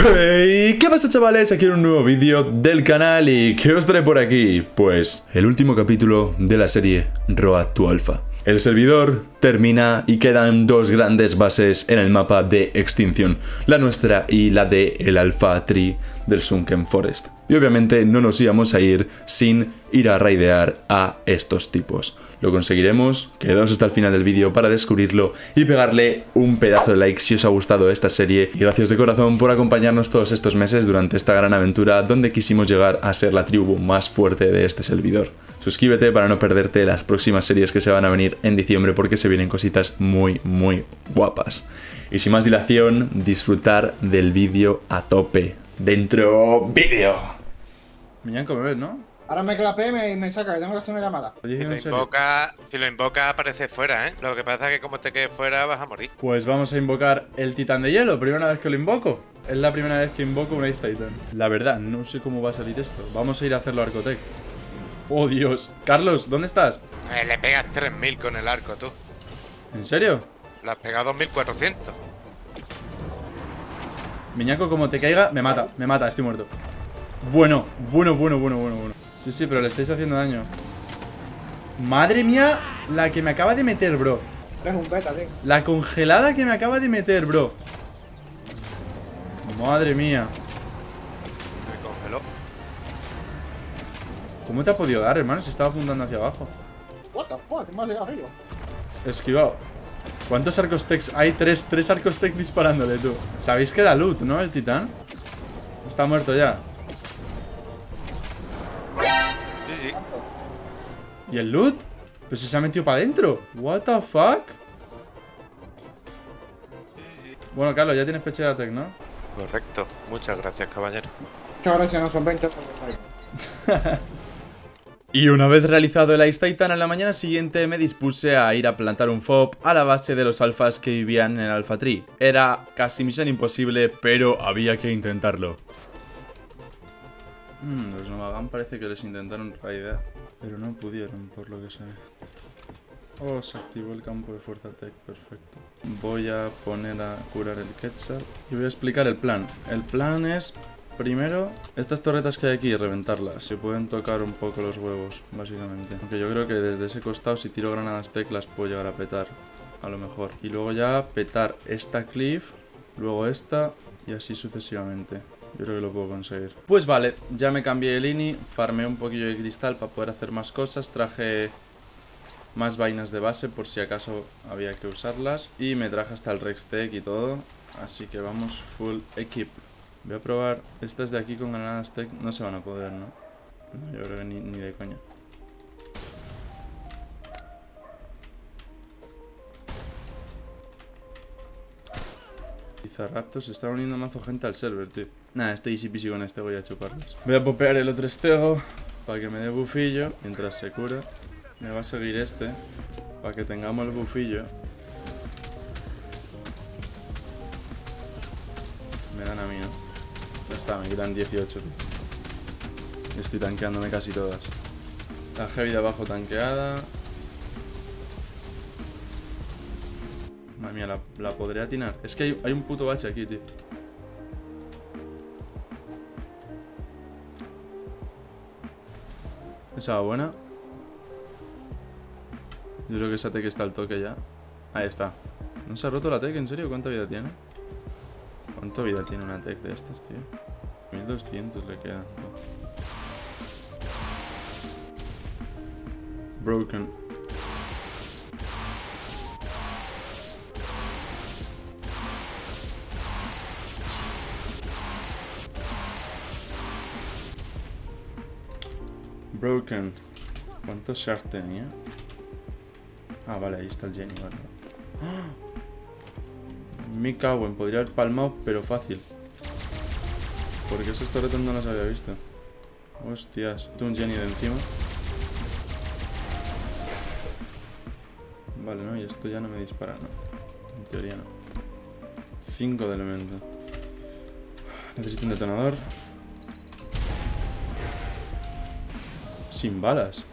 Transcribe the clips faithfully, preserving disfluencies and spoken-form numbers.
Hey, ¿qué pasa, chavales? Aquí en un nuevo vídeo del canal. ¿Y qué os trae por aquí? Pues el último capítulo de la serie Road to Alpha. El servidor termina y quedan dos grandes bases en el mapa de extinción, la nuestra y la de el Alpha Tree del Sunken Forest. Y obviamente no nos íbamos a ir sin ir a raidear a estos tipos. Lo conseguiremos, quedaos hasta el final del vídeo para descubrirlo y pegarle un pedazo de like si os ha gustado esta serie. Y gracias de corazón por acompañarnos todos estos meses durante esta gran aventura donde quisimos llegar a ser la tribu más fuerte de este servidor. Suscríbete para no perderte las próximas series que se van a venir en diciembre porque se vienen cositas muy muy guapas. Y sin más dilación, disfrutar del vídeo a tope. ¡Dentro vídeo! Miñanco, me ves, ¿no? Ahora me clapé y me, me saca, que tengo que hacer una llamada. Si lo, invoca, si lo invoca, aparece fuera, ¿eh? Lo que pasa es que como te quedes fuera, vas a morir. Pues vamos a invocar el titán de hielo, primera vez que lo invoco. Es la primera vez que invoco un Ice Titan. La verdad, no sé cómo va a salir esto. Vamos a ir a hacerlo a Arcotec. ¡Oh, Dios! Carlos, ¿dónde estás? Eh, le pegas tres mil con el arco, tú. ¿En serio? Le has pegado dos mil cuatrocientos. Miñaco, como te caiga, me mata, me mata, estoy muerto. Bueno, bueno, bueno, bueno, bueno, bueno. Sí, sí, pero le estáis haciendo daño. Madre mía, la que me acaba de meter, bro. Es un beta, tío. La congelada que me acaba de meter, bro. Madre mía. Me congeló. ¿Cómo te ha podido dar, hermano? Se estaba apuntando hacia abajo. What the fuck, me has llegado arriba. Esquivado. ¿Cuántos arcos tech? Hay tres, tres arcos tech disparándole, tú. ¿Sabéis que da loot, no? El titán. Está muerto ya. Sí, sí. ¿Y el loot? Pero si se ha metido para adentro. What the fuck. Bueno, Carlos, ya tienes peche de tech, ¿no? Correcto. Muchas gracias, caballero. Que ahora si no son veinte, son veinte. Y una vez realizado el Ice Titan, en la mañana siguiente me dispuse a ir a plantar un fob a la base de los alfas que vivían en el Alpha Tree. Era casi misión imposible, pero había que intentarlo. Hmm, los Novagan parece que les intentaron raidear, pero no pudieron, por lo que sé. Oh, se activó el campo de fuerza tech, perfecto. Voy a poner a curar el Quetzal y voy a explicar el plan. El plan es... Primero, estas torretas que hay aquí, reventarlas. Se pueden tocar un poco los huevos, básicamente. Aunque yo creo que desde ese costado, si tiro granadas teclas, puedo llegar a petar. A lo mejor. Y luego ya petar esta cliff, luego esta, y así sucesivamente. Yo creo que lo puedo conseguir. Pues vale, ya me cambié el ini, farmeé un poquillo de cristal para poder hacer más cosas. Traje más vainas de base por si acaso había que usarlas. Y me traje hasta el Rextech y todo. Así que vamos full equip. Voy a probar estas de aquí con granadas tech. No se van a poder, ¿no? No, yo creo que ni, ni de coña. Bizarraptor, se está uniendo mazo gente al server, tío. Nada, estoy easy peasy con este, voy a chuparlos. Voy a popear el otro estego para que me dé bufillo mientras se cura. Me va a seguir este para que tengamos el bufillo. Me dan a mí, ¿no? Ya está, me quedan dieciocho. Estoy tanqueándome casi todas. La heavy de abajo tanqueada. Madre mía, la, la podré atinar. Es que hay, hay un puto bache aquí, tío. Esa va buena. Yo creo que esa tech está al toque ya. Ahí está. ¿No se ha roto la tech? ¿En serio? ¿Cuánta vida tiene? ¿Cuánta vida tiene una tech de estas, tío? mil doscientos le quedan. Broken. Broken. ¿Cuántos shards tenía? Ah, vale, ahí está el Jenny, vale. ¡Ah! Me cago en, podría haber palmado, pero fácil. Porque esos torretas no los había visto. Hostias, tengo un Jenny de encima. Vale, no, y esto ya no me dispara, no. En teoría no. cinco de elemento. Necesito un detonador. Sin balas.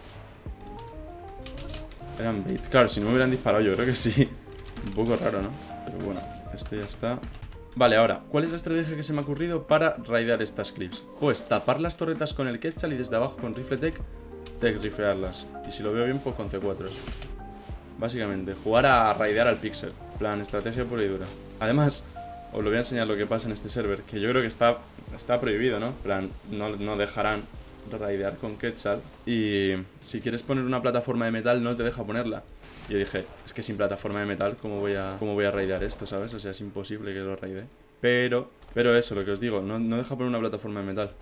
Eran bait. Claro, si no me hubieran disparado yo creo que sí. Un poco raro, ¿no? Pero bueno, esto ya está. Vale, ahora, ¿cuál es la estrategia que se me ha ocurrido para raidear estas cliffs? Pues tapar las torretas con el Quetzal y desde abajo con rifle tech, tech riflearlas. Y si lo veo bien, pues con C cuatro. Básicamente, jugar a raidear al pixel. Plan, estrategia pura y dura. Además, os lo voy a enseñar lo que pasa en este server, que yo creo que está, está prohibido, ¿no? Plan, no, no dejarán raidear con Quetzal. Y si quieres poner una plataforma de metal, no te deja ponerla. Y yo dije, es que sin plataforma de metal, ¿cómo voy a, cómo voy a raidear esto, sabes? O sea, es imposible que lo raide. Pero, pero eso, lo que os digo, no, no deja poner una plataforma de metal.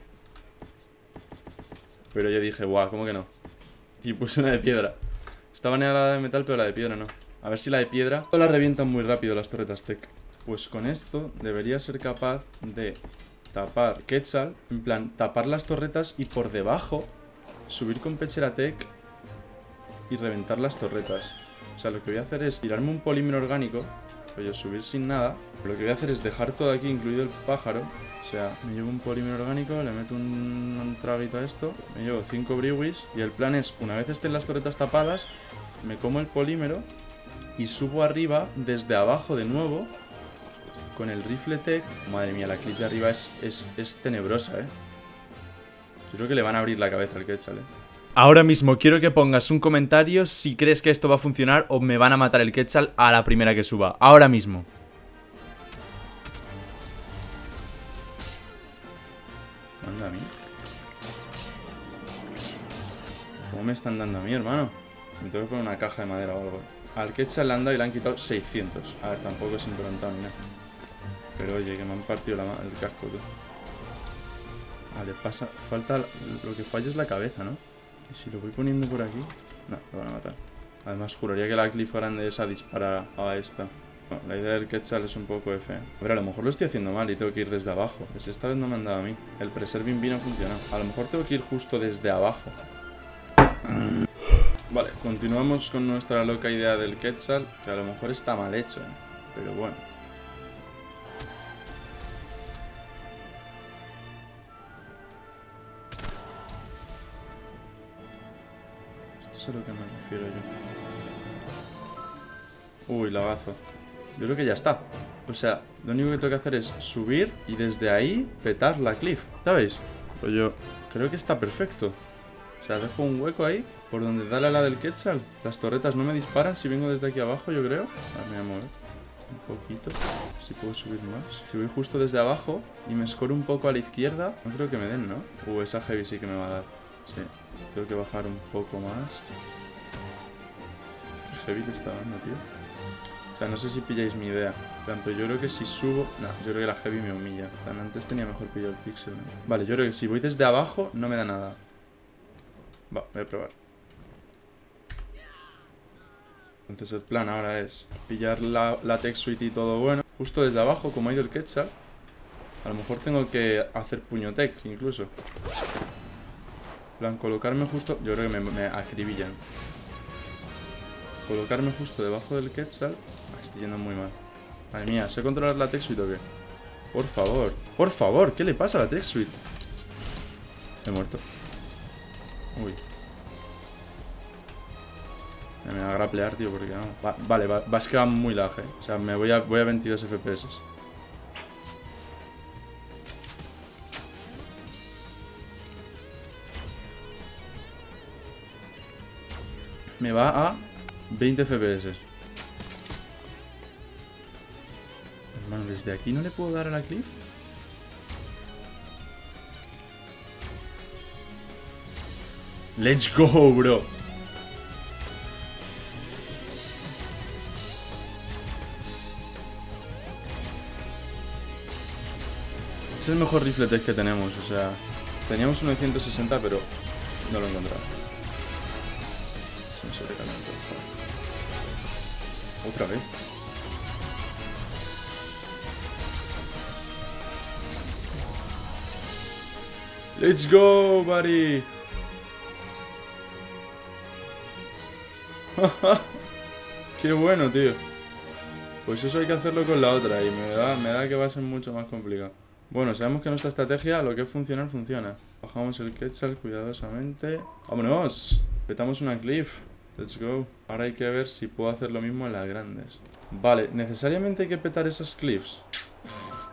Pero yo dije, guau, ¿cómo que no? Y puse una de piedra. Está baneada la de metal, pero la de piedra no. A ver si la de piedra la revientan muy rápido las torretas tech. Pues con esto debería ser capaz de tapar Quetzal. En plan, tapar las torretas y por debajo subir con pechera tech y reventar las torretas. O sea, lo que voy a hacer es tirarme un polímero orgánico, rollo subir sin nada. Lo que voy a hacer es dejar todo aquí, incluido el pájaro. O sea, me llevo un polímero orgánico, le meto un, un traguito a esto, me llevo cinco briwis y el plan es, una vez estén las torretas tapadas, me como el polímero y subo arriba desde abajo de nuevo con el rifle tech. Madre mía, la clip de arriba es, es, es tenebrosa, eh. Yo creo que le van a abrir la cabeza al Quetzal, eh. Ahora mismo quiero que pongas un comentario si crees que esto va a funcionar o me van a matar el Quetzal a la primera que suba. Ahora mismo. Manda a mí. ¿Cómo me están dando a mí, hermano? Me tengo que poner una caja de madera o algo. Al Quetzal le han dado y le han quitado seiscientos. A ver, tampoco es improntado ni nada. Pero oye, que me han partido la, el casco, tú. Vale, pasa. Falta. Lo que falla es la cabeza, ¿no? Y si lo voy poniendo por aquí... No, lo van a matar. Además, juraría que la cliff grande esa dispara a esta. Bueno, la idea del Quetzal es un poco F. A ver, a lo mejor lo estoy haciendo mal y tengo que ir desde abajo. Pues esta vez no me han dado a mí. El preserving vino funciona. A lo mejor tengo que ir justo desde abajo. Vale, continuamos con nuestra loca idea del Quetzal, que a lo mejor está mal hecho, ¿eh? Pero bueno. Esto es a lo que me refiero yo. Uy, lagazo. Yo creo que ya está. O sea, lo único que tengo que hacer es subir y desde ahí petar la cliff, ¿sabéis? Pues yo creo que está perfecto. O sea, dejo un hueco ahí por donde da la ala del Quetzal. Las torretas no me disparan si vengo desde aquí abajo, yo creo. A ver, me voy a mover un poquito. Si puedo subir más. Si voy justo desde abajo y me escoro un poco a la izquierda, no creo que me den, ¿no? Uh, esa heavy sí que me va a dar. Sí, tengo que bajar un poco más. El heavy le está dando, tío. O sea, no sé si pilláis mi idea. Tanto yo creo que si subo... No, yo creo que la heavy me humilla. Tan antes tenía mejor pillado el pixel, ¿no? Vale, yo creo que si voy desde abajo no me da nada. Va, voy a probar. Entonces el plan ahora es pillar la, la tech suite y todo bueno. Justo desde abajo, como ha ido el Quetzal. A lo mejor tengo que hacer puño tech incluso. En plan, colocarme justo... Yo creo que me, me acribillan. Colocarme justo debajo del Quetzal. Ah, estoy yendo muy mal. Madre mía, ¿sé controlar la tech suite o qué? Por favor, por favor, ¿qué le pasa a la tech suite? He muerto. Uy. Me va a graplear, tío, porque no. Va, vale, va, va, es que va muy lag, eh. O sea, me voy a, voy a veintidós F P S. Me va a veinte F P S. Hermano, desde aquí no le puedo dar a la cliff. Let's go, bro. Es el mejor rifle tech que tenemos, o sea, teníamos uno de ciento sesenta, pero no lo he encontrado. Se me sobrecalentó, por favor. Otra vez. Let's go, buddy. Qué bueno, tío. Pues eso hay que hacerlo con la otra y me da, me da que va a ser mucho más complicado. Bueno, sabemos que nuestra estrategia, lo que es funcionar, funciona. Bajamos el Quetzal cuidadosamente. ¡Vámonos! Petamos una cliff. Let's go. Ahora hay que ver si puedo hacer lo mismo en las grandes. Vale, ¿necesariamente hay que petar esas cliffs?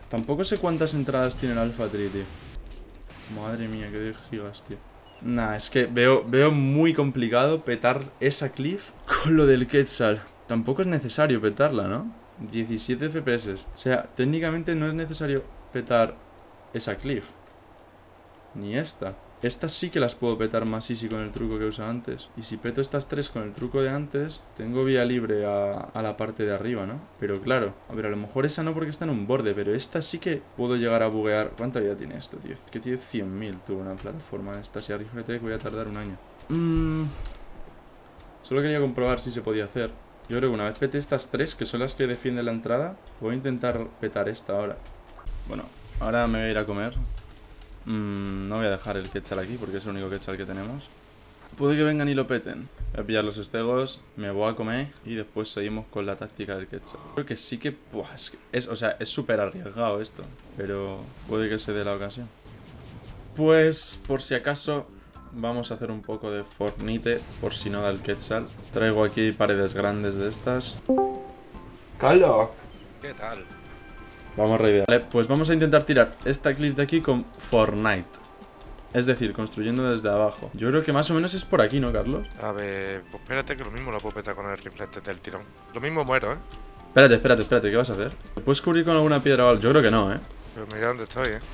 Tampoco sé cuántas entradas tiene el Alpha Tree, tío. Madre mía, qué de gigas, tío. Nah, es que veo, veo muy complicado petar esa cliff con lo del Quetzal. Tampoco es necesario petarla, ¿no? diecisiete F P S. O sea, técnicamente no es necesario petar esa cliff. Ni esta. Estas sí que las puedo petar más easy con el truco que usaba antes. Y si peto estas tres con el truco de antes, tengo vía libre a, a la parte de arriba, ¿no? Pero claro, a ver, a lo mejor esa no porque está en un borde, pero esta sí que puedo llegar a buguear. ¿Cuánta vida tiene esto, tío? Es que tiene cien mil, tuvo una plataforma de estas y arriba que voy a tardar un año. Mmm... Solo quería comprobar si se podía hacer. Yo creo que una vez pete estas tres, que son las que defienden la entrada, voy a intentar petar esta ahora. Bueno, ahora me voy a ir a comer. Mm, no voy a dejar el Quetzal aquí porque es el único Quetzal que tenemos. Puede que vengan y lo peten. Voy a pillar los estegos, me voy a comer y después seguimos con la táctica del Quetzal. Creo que sí que... Buah, es, es, o sea, es súper arriesgado esto, pero puede que se dé la ocasión. Pues, por si acaso, vamos a hacer un poco de Fortnite, por si no da el Quetzal. Traigo aquí paredes grandes de estas. ¡Calo! ¿Qué tal? Vamos a raidear. Vale, pues vamos a intentar tirar esta clip de aquí con Fortnite. Es decir, construyendo desde abajo. Yo creo que más o menos es por aquí, ¿no, Carlos? A ver, pues espérate que lo mismo lo puedo petar con el riflete del tirón. Lo mismo muero, ¿eh? Espérate, espérate, espérate, ¿qué vas a hacer? ¿Te puedes cubrir con alguna piedra o algo? Yo creo que no, ¿eh? Pero mira dónde estoy, ¿eh?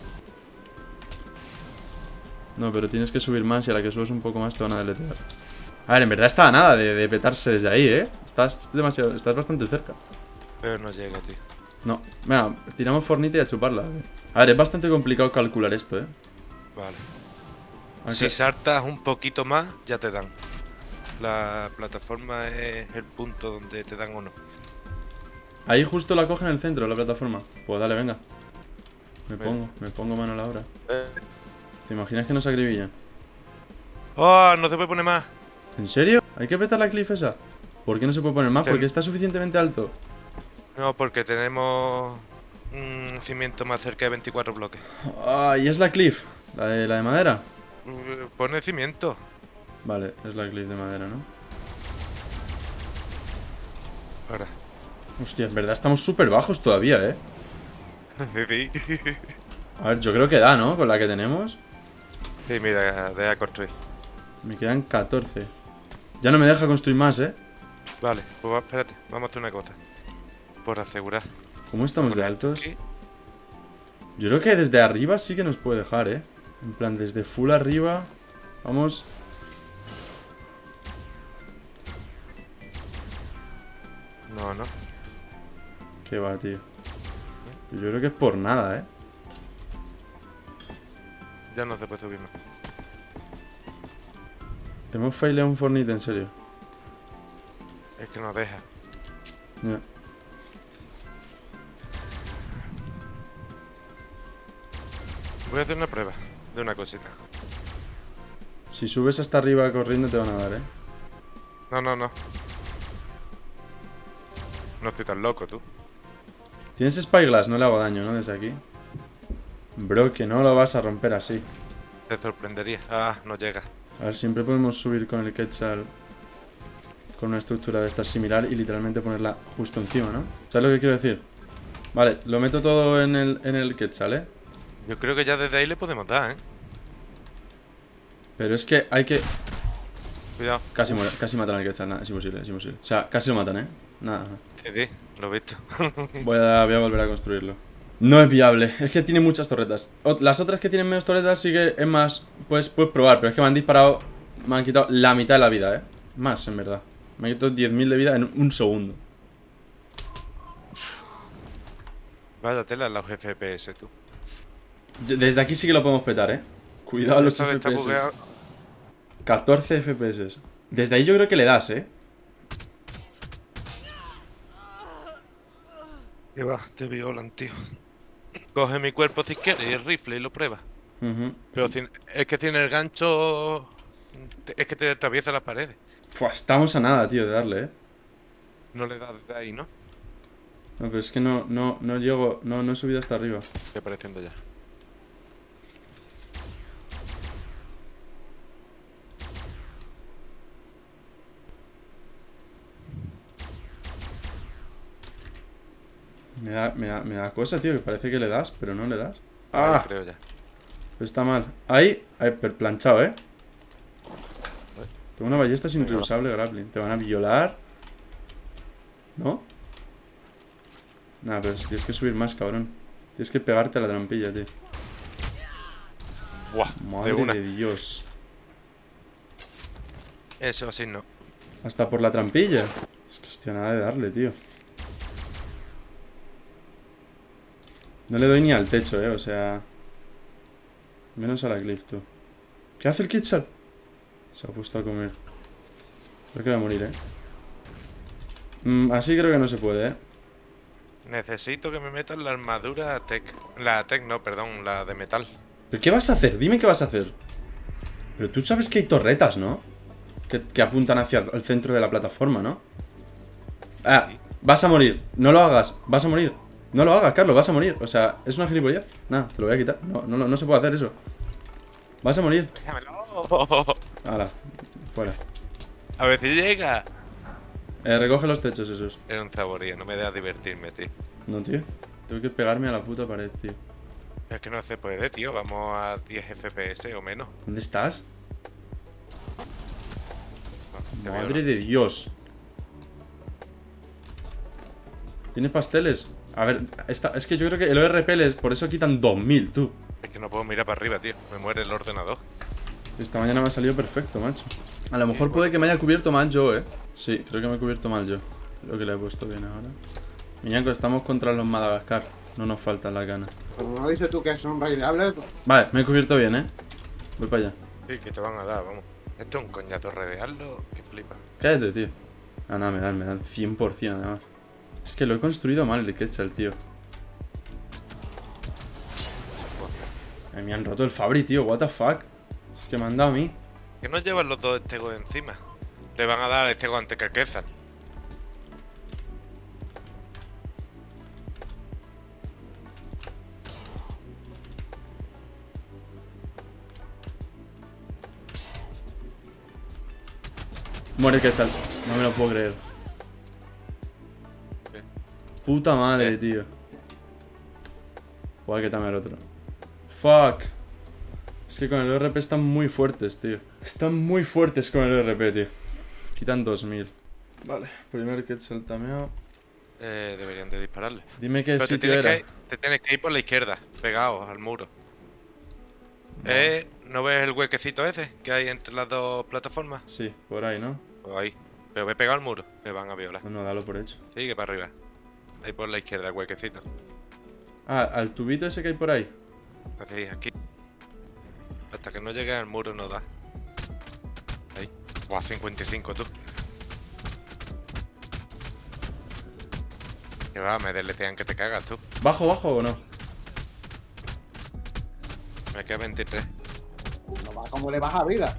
No, pero tienes que subir más y a la que subes un poco más te van a deletear. A ver, en verdad está a nada de, de petarse desde ahí, ¿eh? Estás demasiado, estás bastante cerca. Pero no llega, tío. No, venga, tiramos Fortnite y a chuparla. A ver, es bastante complicado calcular esto, ¿eh? Vale. Aunque... Si saltas un poquito más, ya te dan. La plataforma es el punto donde te dan o no. Ahí justo la coge en el centro, la plataforma. Pues dale, venga. Me Venga. pongo, me pongo mano a la obra. ¿Te imaginas que nos acribillan? ¡Oh! No se puede poner más. ¿En serio? ¿Hay que petar la cliff esa? ¿Por qué no se puede poner más? Ten- Porque está suficientemente alto. No, porque tenemos un cimiento más cerca de veinticuatro bloques. Ah, ¿y es la cliff? ¿La de, la de madera? Uh, Pone cimiento. Vale, es la cliff de madera, ¿no? Ahora. Hostia, en verdad estamos súper bajos todavía, ¿eh? Sí, A ver, yo creo que da, ¿no? Con la que tenemos. Sí, mira, deja construir. Me quedan catorce. Ya no me deja construir más, ¿eh? Vale, pues va, espérate, vamos a hacer una cosa. Por asegurar. ¿Cómo estamos de Poner altos? aquí. Yo creo que desde arriba sí que nos puede dejar, ¿eh? En plan, desde full arriba. Vamos. No, no. Qué va, tío. Yo creo que es por nada, ¿eh? Ya no se puede subir más. Hemos faileado un Fortnite, en serio. Es que no deja. Ya. Voy a hacer una prueba de una cosita. Si subes hasta arriba corriendo te van a dar, ¿eh? No, no, no. No estoy tan loco, tú. Tienes Spyglass, no le hago daño, ¿no? Desde aquí. Bro, que no lo vas a romper así. Te sorprendería. Ah, no llega. A ver, siempre podemos subir con el Quetzal con una estructura de esta similar y literalmente ponerla justo encima, ¿no? ¿Sabes lo que quiero decir? Vale, lo meto todo en el, en el Quetzal, ¿eh? Yo creo que ya desde ahí le podemos dar, ¿eh? Pero es que hay que... Cuidado. Casi, muere, casi matan al Quetzal, nada, es imposible, es imposible. O sea, casi lo matan, ¿eh? Nada, nada. Sí, sí, lo he visto. Voy a, voy a volver a construirlo. No es viable, es que tiene muchas torretas. Ot- Las otras que tienen menos torretas sí que es más, pues puedes probar, pero es que me han disparado, me han quitado la mitad de la vida, ¿eh? Más, en verdad. Me han quitado diez mil de vida en un segundo. Vaya tela los F P S, tú. Yo- Desde aquí sí que lo podemos petar, ¿eh? Cuidado los Esta vez está F P S. bugueado. catorce F P S. Desde ahí yo creo que le das, ¿eh? Que va, te violan, tío. Coge mi cuerpo si quieres y el rifle y lo prueba. Ujú. Pero tiene- es que tiene el gancho. te- Es que te atraviesa las paredes. Fua, estamos a nada, tío, de darle, ¿eh? No le das de ahí, ¿no? No, pero es que no, no, no llego, no, no he subido hasta arriba. Estoy apareciendo ya. Me da, me da, me da cosa, tío, que parece que le das, pero no le das. Vale, ¡Ah! creo ya. Está mal. Ahí, ahí, planchado, ¿eh? Tengo una ballesta sin reusable grappling. Te van a violar. ¿No? Nah, pero tienes que subir más, cabrón. Tienes que pegarte a la trampilla, tío. Buah, Madre de una. de Dios. Eso así no. Hasta por la trampilla. Es que hostia, nada de darle, tío. No le doy ni al techo, eh, o sea... Menos a la cliff, tú. ¿Qué hace el Quetzal? Se ha puesto a comer. Creo que va a morir, eh. Mm, así creo que no se puede, eh. Necesito que me metan la armadura tech. La tech no, perdón, la de metal. ¿Pero qué vas a hacer? Dime qué vas a hacer. Pero tú sabes que hay torretas, ¿no? Que, que apuntan hacia el centro de la plataforma, ¿no? Ah, vas a morir. No lo hagas. Vas a morir. No lo hagas, Carlos. Vas a morir. O sea, es una gilipollez. Nada, te lo voy a quitar. No, no, no se puede hacer eso. Vas a morir. Déjamelo. Hala, fuera. A ver si llega. Eh, recoge los techos esos. Era un saborío, no me dejas divertirme, tío. No, tío. Tengo que pegarme a la puta pared, tío. Es que no se puede, tío. Vamos a diez F P S o menos. ¿Dónde estás? No, te veo, Madre ¿no? de Dios. ¿Tienes pasteles? A ver, esta, es que yo creo que el O R P les, por eso quitan dos mil, tú. Es que no puedo mirar para arriba, tío. Me muere el ordenador. Esta mañana me ha salido perfecto, macho. A lo mejor puede que me haya cubierto mal yo, eh. Sí, creo que me he cubierto mal yo. Creo que le he puesto bien ahora. Miñaco, estamos contra los Madagascar. No nos falta la gana. Pero no dices tú que son raideables. Vale, me he cubierto bien, eh. Voy para allá. Sí, que te van a dar, vamos. Esto es un coñato redearlo que flipa. Cállate, tío. Ah, no, me dan, me dan cien por cien además. Es que lo he construido mal el Quetzal, tío. Ay, me han roto el Fabri, tío. What the fuck. Es que me han dado a mí. Que no llevan los dos estegos encima. Le van a dar al estego antes que al Quetzal. Muere el Quetzal. No me lo puedo creer. ¿Qué? Puta madre, ¿Qué? tío. Voy a quitarme el otro. Fuck. Es que con el O R P están muy fuertes, tío. Están muy fuertes con el O R P, tío. Quitan dos mil. Vale, primer Quetzal tameado. Eh, deberían de dispararle. Dime qué Pero te sitio tienes, era. que, te tienes que ir por la izquierda, pegado al muro. Eh, ¿no ves el huequecito ese que hay entre las dos plataformas? Sí, por ahí, ¿no? Pues ahí. Pero ve pegado al muro, te van a violar. No, no, dalo por hecho. Sigue para arriba. Ahí por la izquierda, el huequecito. Ah, al tubito ese que hay por ahí. Así, aquí. Hasta que no llegue al muro no da. Ahí. Buah, cincuenta y cinco tú. Que va, me deletean que te cagas tú. ¿Bajo, bajo o no? Me queda veintitrés. No va, ¿cómo le baja vida?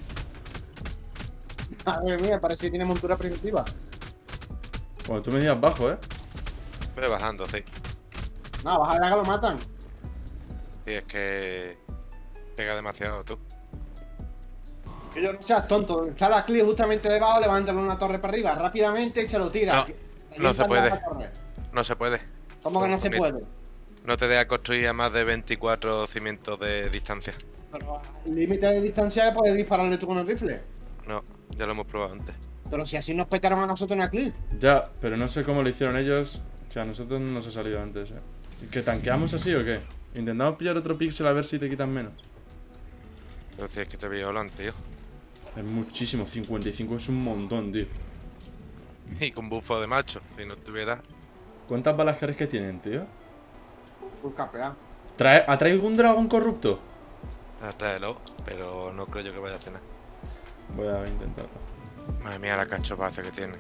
Madre mía, parece que tiene montura primitiva. Bueno, tú me digas bajo, ¿eh? Voy bajando, sí. No, baja la que lo matan. Sí, es que pega demasiado tú. Que yo no seas tonto. Está la clip justamente debajo, levántale una torre para arriba rápidamente y se lo tira. No, no se Revientan puede. la torre. No se puede. ¿Cómo que no se Mira, puede? No te deja construir a más de veinticuatro cimientos de distancia. Pero al límite de distancia puedes dispararle tú con el rifle. No, ya lo hemos probado antes. Pero si así nos petaron a nosotros en la clip. Ya, pero no sé cómo lo hicieron ellos. Que a nosotros no nos ha salido antes, ¿eh? ¿Y ¿Que tanqueamos así o qué? Intentamos pillar otro píxel a ver si te quitan menos. Pero si es que te violan, tío. Es muchísimo, cincuenta y cinco es un montón, tío. Y con bufo de macho, si no tuviera. ¿Cuántas balas crees que tienen, tío? Full capea. ¿Trae, ¿Ha traído un dragón corrupto? Tráelo, pero no creo yo que vaya a tener. Voy a intentarlo. Madre mía, la cachopaza que tiene.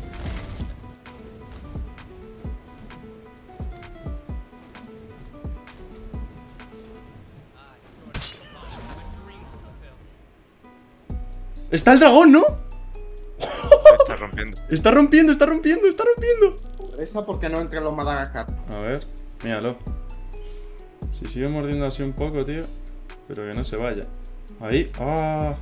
¡Está el dragón, ¿no? Se está rompiendo. Está rompiendo, está rompiendo, está rompiendo. Esa porque no entran los Madagascar. A ver, míralo. Si sigue mordiendo así un poco, tío. Pero que no se vaya. Ahí, ah.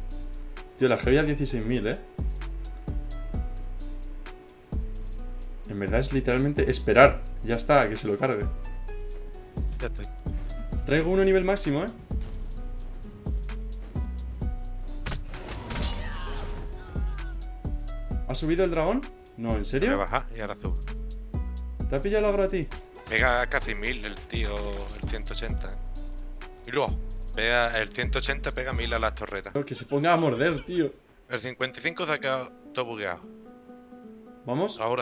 Tío, la Heavy a dieciséis mil, eh. En En verdad es literalmente esperar. Ya está, que se lo cargue. Ya estoy. Traigo uno a nivel máximo, ¿eh? ¿Ha subido el dragón? No, ¿en Voy a serio? bajar y ahora subo. ¿Te ha pillado el agro a ti? Pega casi mil el tío, el ciento ochenta. Y luego, pega, el ciento ochenta pega mil a las torretas. Que se ponga a morder, tío. El cincuenta y cinco se ha quedado todo bugueado. ¿Vamos? Ahora.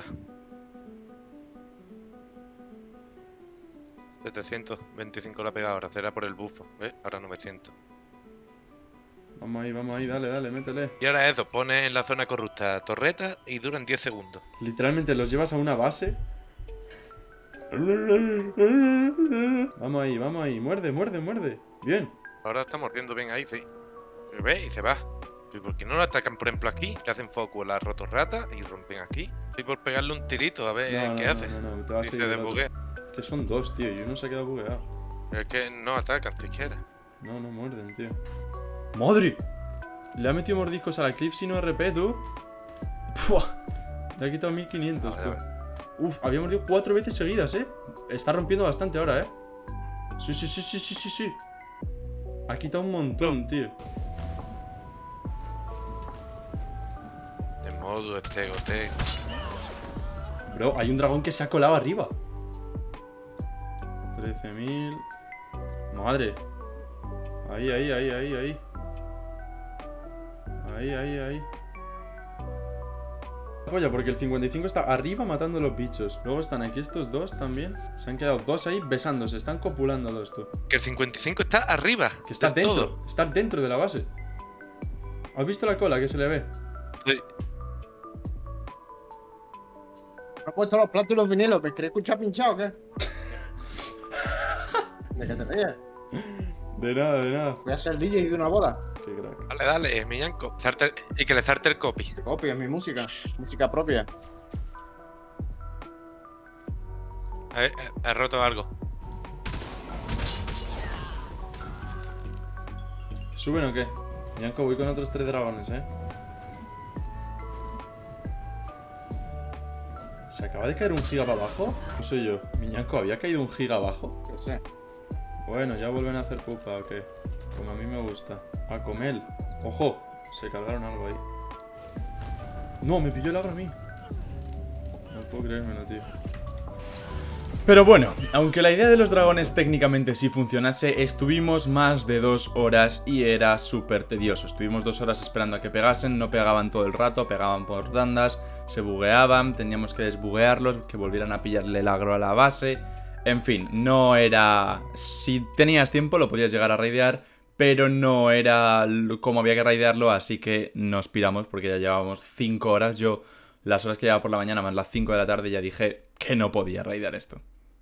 setecientos veinticinco la pega ahora, será por el bufo, ¿ves? Ahora novecientos. Vamos ahí, vamos ahí, dale, dale, métele. Y ahora eso, pones en la zona corrupta torreta y duran diez segundos. Literalmente los llevas a una base. Vamos ahí, vamos ahí. Muerde, muerde, muerde. Bien. Ahora está mordiendo bien ahí, sí. ¿Ves? Y se va. ¿Y por qué no lo atacan, por ejemplo, aquí? Le hacen foco a la rotorrata y rompen aquí. Y por pegarle un tirito a ver No, qué no, hace. no, no, no, te vas Y a se ir del otro. desbuguea. Que son dos, tío, y uno se ha quedado bugueado. Es que no atacan siquiera. No, no muerden, tío. ¡Madre! Le ha metido mordiscos a la Cliff sin R P, tú. ¡Pua! Le ha quitado mil quinientos, tú. Uf, había mordido cuatro veces seguidas, ¿eh? Está rompiendo bastante ahora, ¿eh? Sí, sí, sí, sí, sí, sí, sí. Ha quitado un montón, tío. De modo este gote. Bro, hay un dragón que se ha colado arriba. trece mil. Madre. Ahí, ahí, ahí, ahí, ahí. Ahí, ahí, ahí. Polla, porque el cincuenta y cinco está arriba matando a los bichos. Luego están aquí estos dos también. Se han quedado dos ahí besándose. Están copulando dos, tú. Que el cincuenta y cinco está arriba. Que está del dentro. todo. Está dentro de la base. ¿Has visto la cola que se le ve? Sí. ¿Me has puesto los platos y los vinilos? ¿Me querés escuchar pinchado o qué? ¿De qué te ríes? De nada, de nada. Voy a ser D J de una boda. Qué crack. Dale, dale, Miñanco. Zarte- Y que le zarte el copy. Te copio, es mi música. Música propia. He, he- he roto algo. ¿Suben o qué? Yanko, voy con otros tres dragones, ¿eh? ¿Se acaba de caer un giga para abajo? No soy yo. Miñanco, ¿había caído un giga abajo? Yo sé. Bueno, ya vuelven a hacer pupa, ¿o qué? Como a mí me gusta. A comer. ¡Ojo! Se cargaron algo ahí. No, me pilló el agro a mí. No puedo creérmelo, tío. Pero bueno, aunque la idea de los dragones técnicamente sí funcionase, estuvimos más de dos horas y era súper tedioso. Estuvimos dos horas esperando a que pegasen, no pegaban todo el rato, pegaban por tandas, se bugueaban, teníamos que desbuguearlos, que volvieran a pillarle el agro a la base. En fin, no era... Si tenías tiempo lo podías llegar a raidear, pero no era como había que raidearlo, así que nos piramos porque ya llevábamos cinco horas. Yo, las horas que llevaba por la mañana más las cinco de la tarde, ya dije que no podía raidear esto.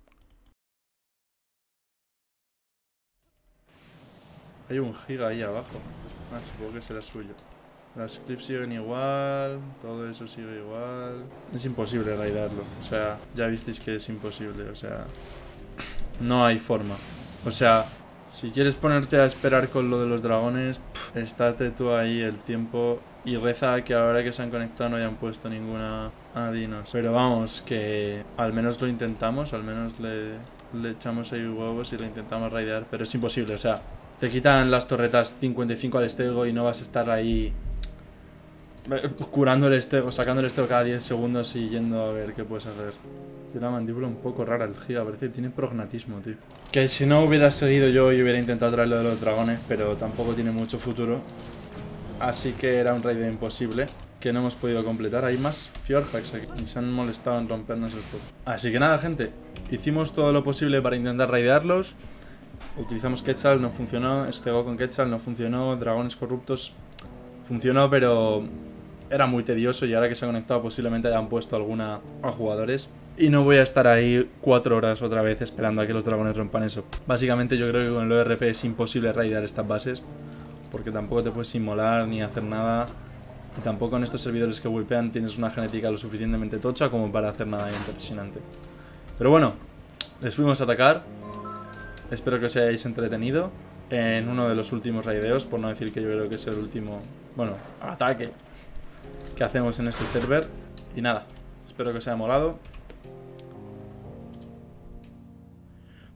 Hay un giga ahí abajo. Ah, supongo que será suyo. Las clips siguen igual, todo eso sigue igual. Es imposible raidarlo. O sea, ya visteis que es imposible. O sea, no hay forma. O sea, si quieres ponerte a esperar con lo de los dragones, pff, estate tú ahí el tiempo y reza que ahora que se han conectado no hayan puesto ninguna adinos. Pero vamos, que al menos lo intentamos, al menos le, le echamos ahí huevos y lo intentamos raidear, pero es imposible. O sea, te quitan las torretas cincuenta y cinco al estego y no vas a estar ahí curando el estego, sacando el estego cada diez segundos y yendo a ver qué puedes hacer. Tiene la mandíbula un poco rara el giga, parece que tiene prognatismo, tío. Que si no hubiera seguido yo y hubiera intentado traer lo de los dragones, pero tampoco tiene mucho futuro. Así que era un raid imposible que no hemos podido completar. Hay más Fjordhacks aquí y se han molestado en rompernos el juego. Así que nada, gente, hicimos todo lo posible para intentar raidearlos. Utilizamos Quetzal, no funcionó. Estego con Quetzal, no funcionó. Dragones corruptos funcionó, pero era muy tedioso y ahora que se ha conectado posiblemente hayan puesto alguna a jugadores. Y no voy a estar ahí cuatro horas otra vez esperando a que los dragones rompan eso. Básicamente yo creo que con el O R P es imposible raidear estas bases, porque tampoco te puedes inmolar ni hacer nada. Y tampoco en estos servidores que wipean tienes una genética lo suficientemente tocha como para hacer nada impresionante. Pero bueno, les fuimos a atacar. Espero que os hayáis entretenido en uno de los últimos raideos, por no decir que yo creo que es el último, bueno, ataque que hacemos en este server. Y nada, espero que os haya molado.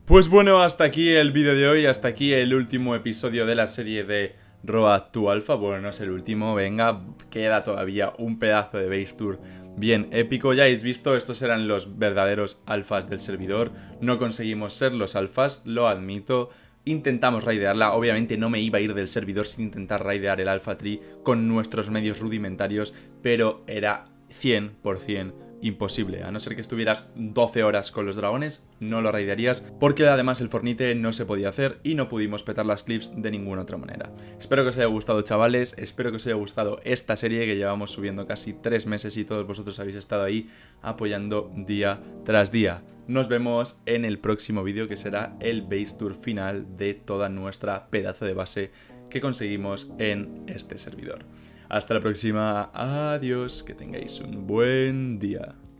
Pues bueno, hasta aquí el vídeo de hoy, hasta aquí el último episodio de la serie de Road to Alpha. Bueno, no es el último, venga, queda todavía un pedazo de base tour bien épico. Ya habéis visto, estos eran los verdaderos alfas del servidor. No conseguimos ser los alfas, lo admito. Intentamos raidearla, obviamente no me iba a ir del servidor sin intentar raidear el Alpha Tree con nuestros medios rudimentarios, pero era cien por cien imposible. A no ser que estuvieras doce horas con los dragones, no lo raidearías, porque además el Fornite no se podía hacer y no pudimos petar las cliffs de ninguna otra manera. Espero que os haya gustado, chavales, espero que os haya gustado esta serie que llevamos subiendo casi tres meses y todos vosotros habéis estado ahí apoyando día tras día. Nos vemos en el próximo vídeo, que será el base tour final de toda nuestra pedazo de base que conseguimos en este servidor. Hasta la próxima, adiós, que tengáis un buen día.